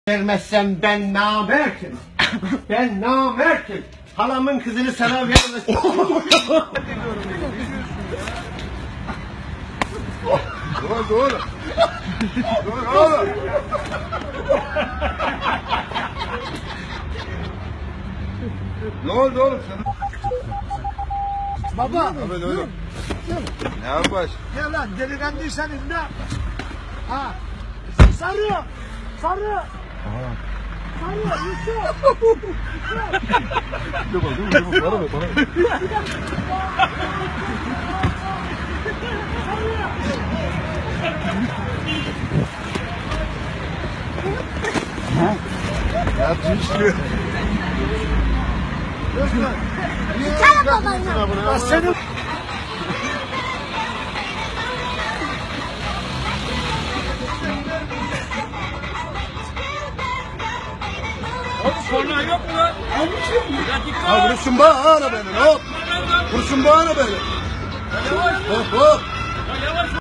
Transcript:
Vermezsem ben namertim. Ben namertim. Halamın kızını sana vermezsem. Doğru. Doğru oğlum. Ne oldu oğlum sana? Baba. Evet oğlum. Ne yapmış? Gel lan delikanlıysan indi. Ha. Sarı. Sarı. Sarı. Yusuf. Dur bana ver. Ne yaptın işte? Sen babana. Senin. Korna yok mu lan? Ha vuruşun bana beni hop. Vuruşun bana beni. Hop hop. Yavaş